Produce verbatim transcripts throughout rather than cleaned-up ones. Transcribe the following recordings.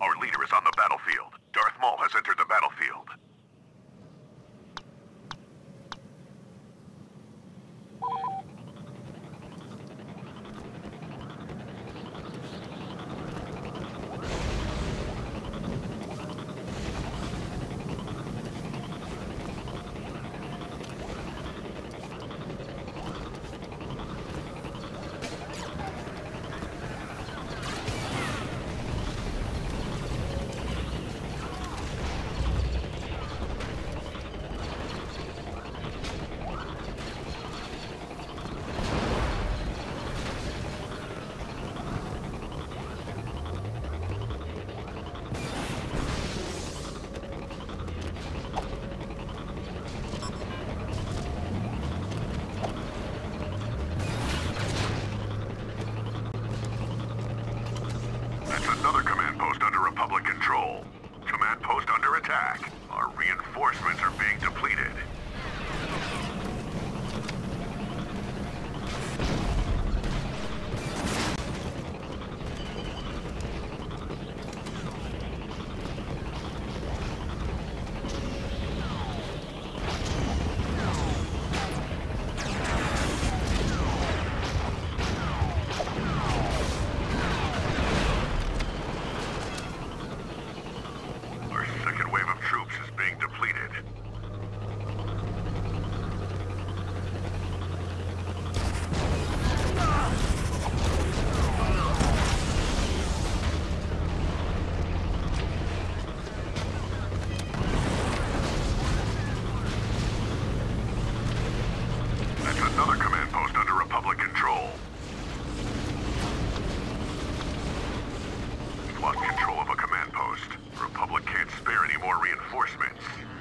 Our leader is on the battlefield. Darth Maul has entered the battlefield. Another command post under Republic control. Command post under attack. Our reinforcements are being depleted. Another command post under Republic control. We've lost control of a command post. Republic can't spare any more reinforcements.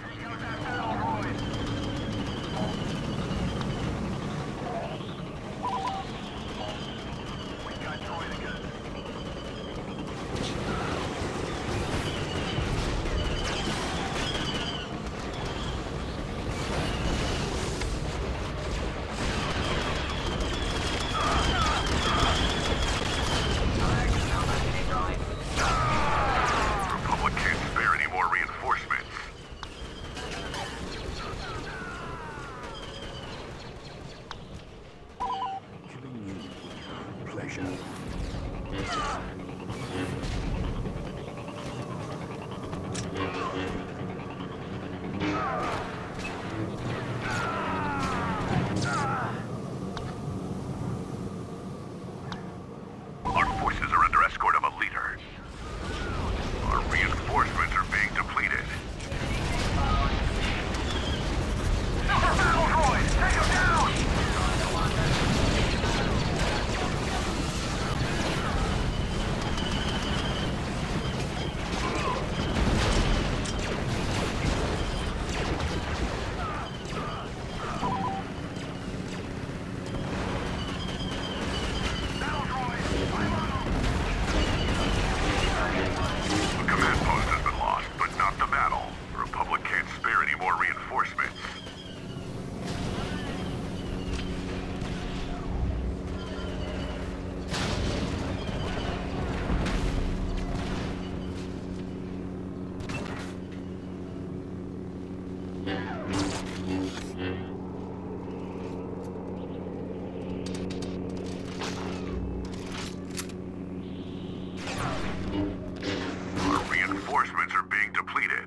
Our forces are under escort of a leader. Our reinforcements are being depleted. Super battle droid! Take him down! Reinforcements are being depleted.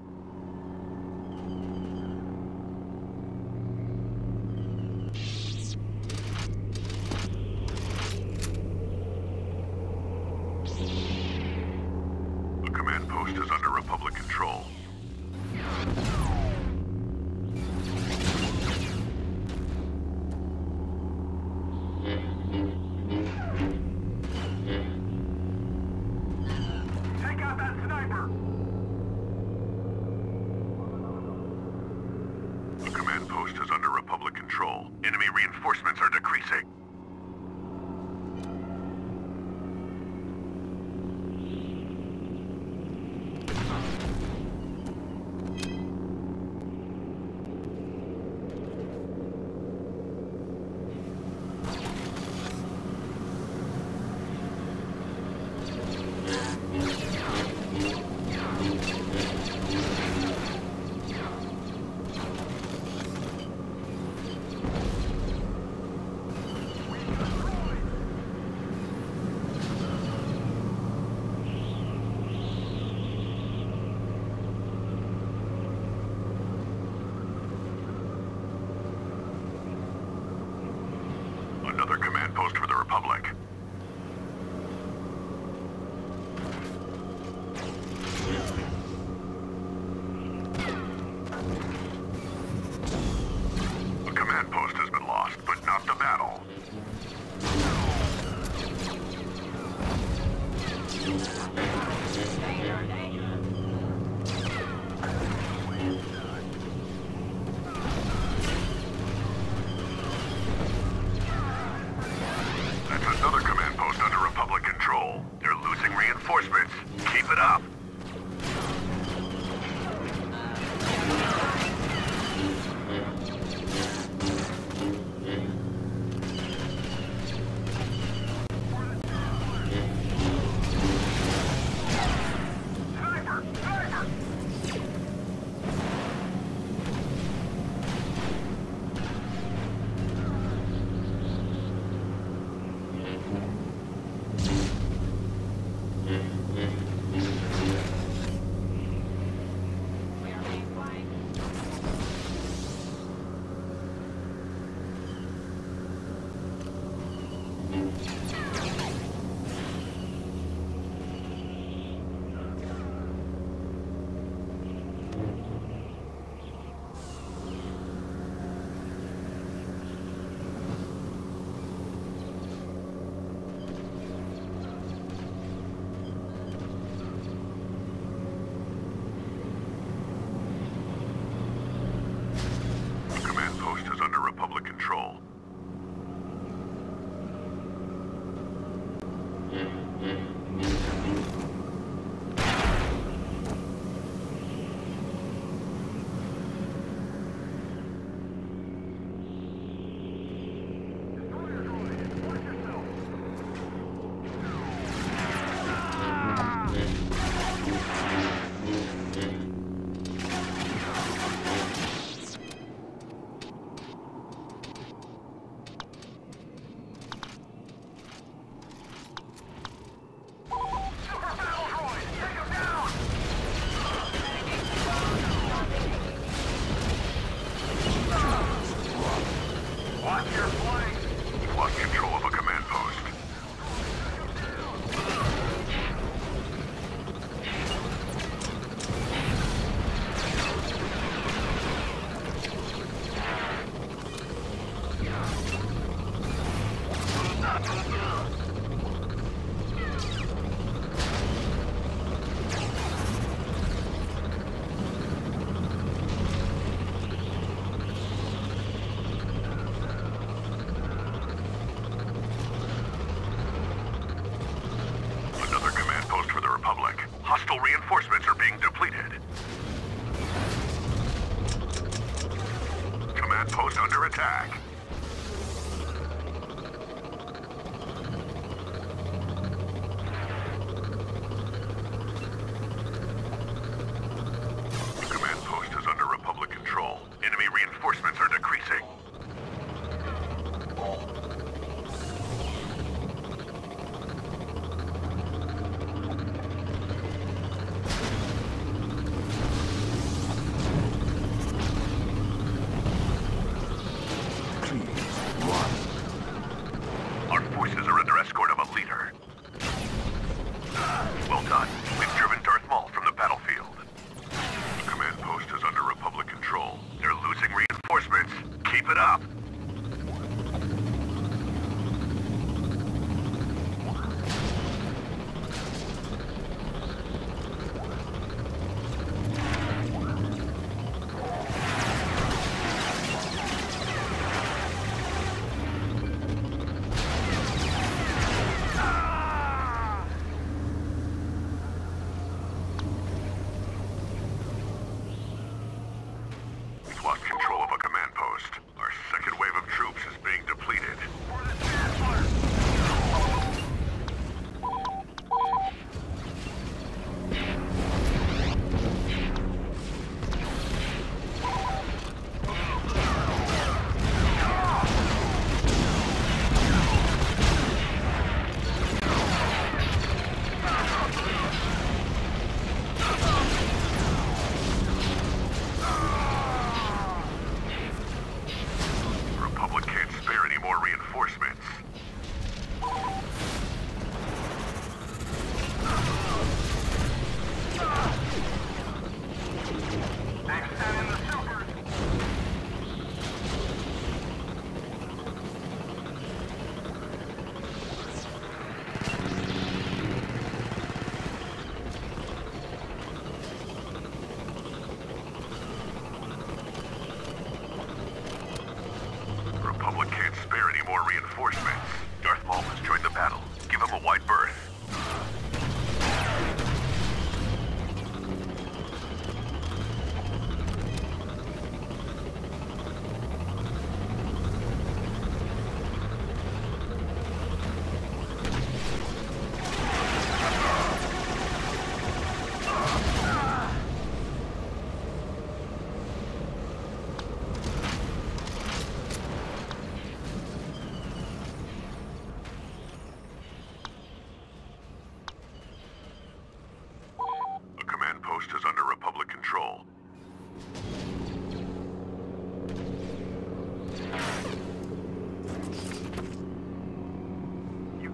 The command post is under Republic control. The command post is under Republic control. Enemy reinforcements are decreasing. Republic. A command post has been lost, but not the battle. That's another command post under Republic control. They're losing reinforcements. Keep it up. Hostile reinforcements are being depleted. Command post under attack. The command post is under Republic control. Enemy reinforcements are decreasing.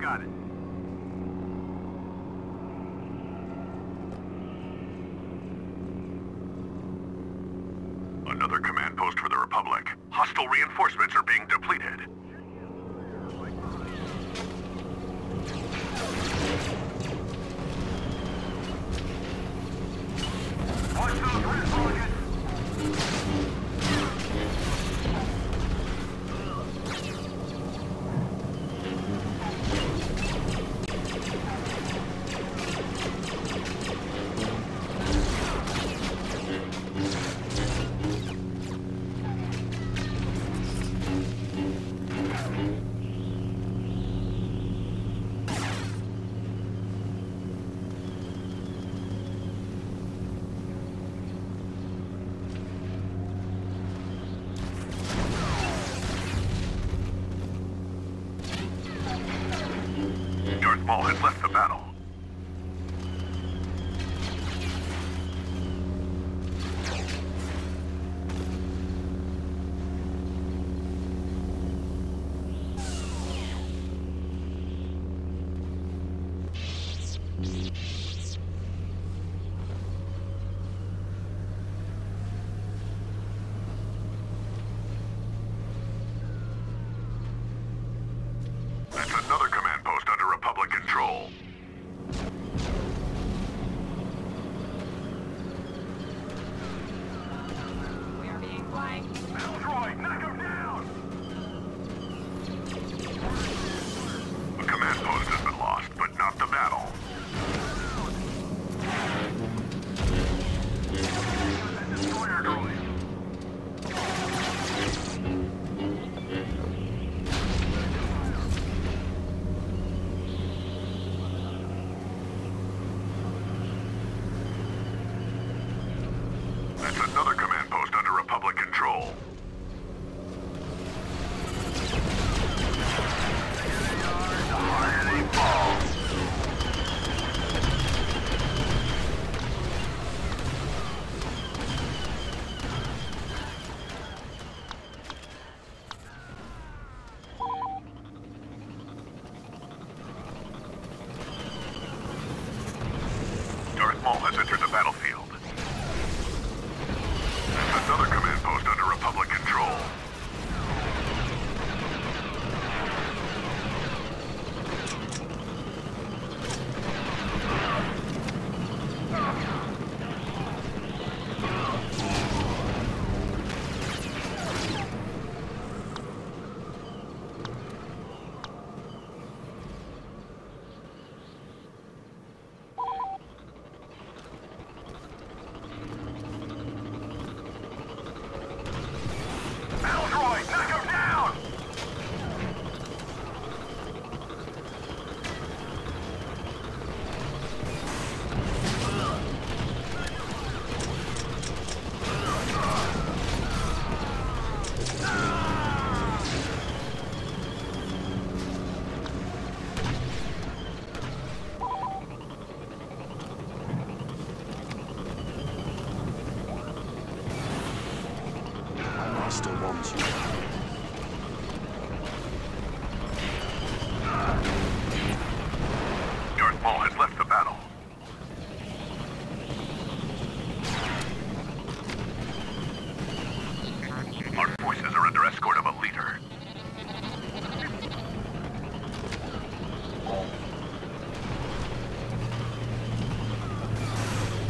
Got it. Another command post for the Republic. Hostile reinforcements are being depleted. Watch those red targets! Maul has left the battle. That's another command post under Republic control. We are being flanked. Droid, knock him down! A command post has been lost, but not the battle. Destroyer droid. That's another command post under Republic control. Darth Maul has entered the battlefield. That's another command post under Republic control. Droid, knock him down! I still want you. Darth Maul has left the battle. Our forces are under escort of a leader.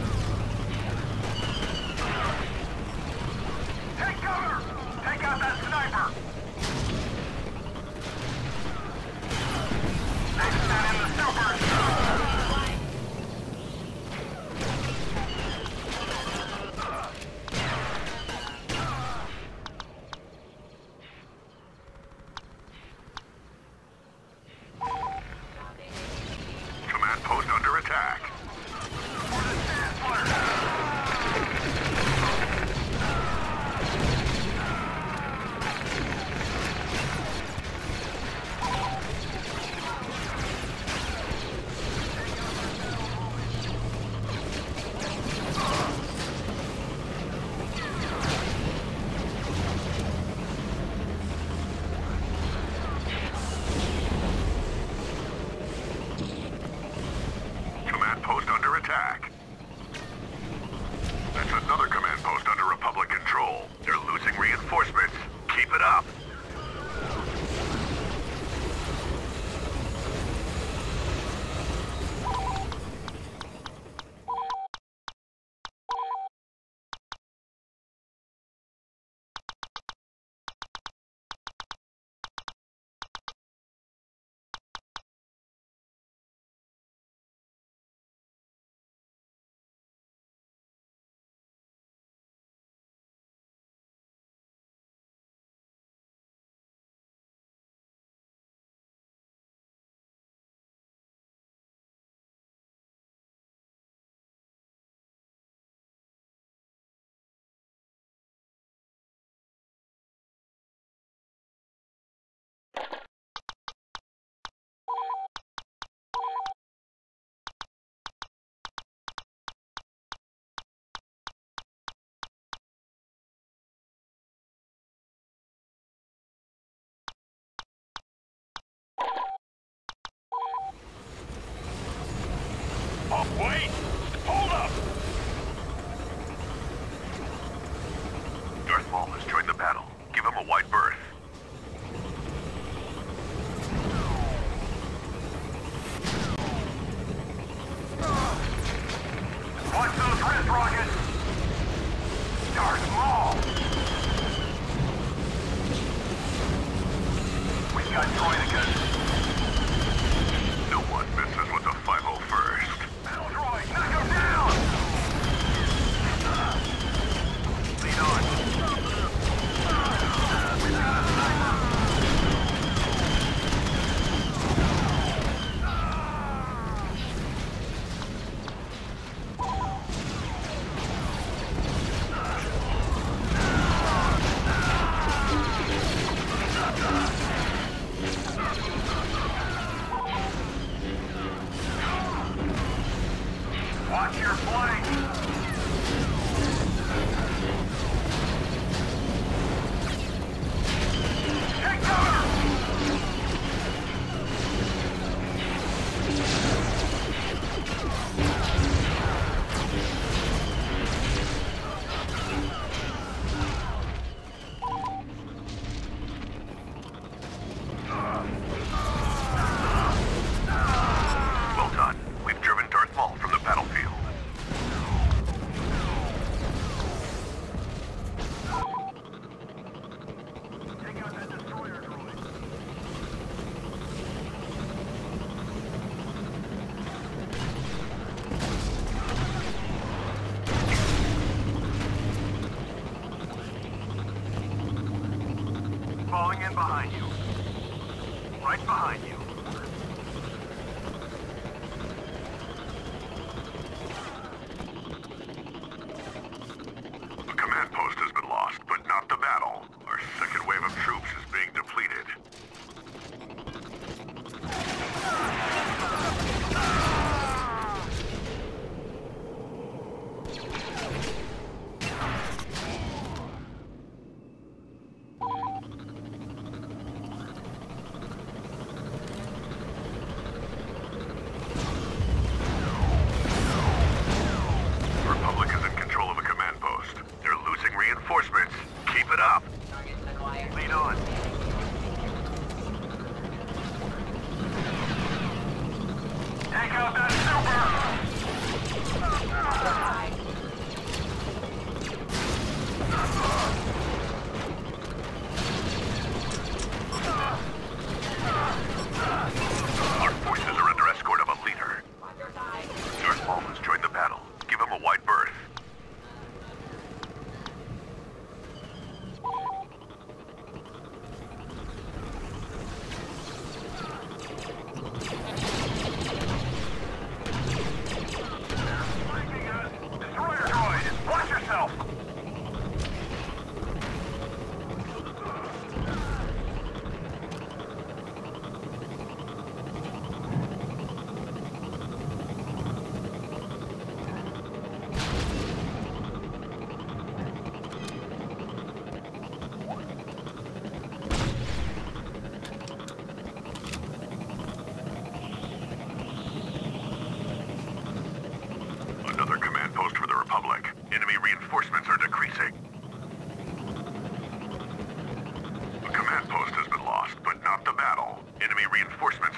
Take cover! Take out that got droid again. No one messes with the five oh first. Battle droid, knock him down! Lead on. Watch your flank! Take cover! Well done. We've driven Darth Maul from the battlefield. Take out that destroyer droid. Falling in behind you. Right behind you. The command post has been lost, but not the battle. Our second wave of troops is being depleted. The Republic is in control of the command post. They're losing reinforcements. Keep it up. Target's been wired. Lead on. Take out that super! Our forces are under escort of a leader. Watch your side. Darth Maul has joined the battle. Give him a wide berth. Flanking us. Destroyer droid! Watch yourself! Another command post for the Republic. Enemy reinforcements are decreasing. The command post has been lost, but not the battle. Enemy reinforcements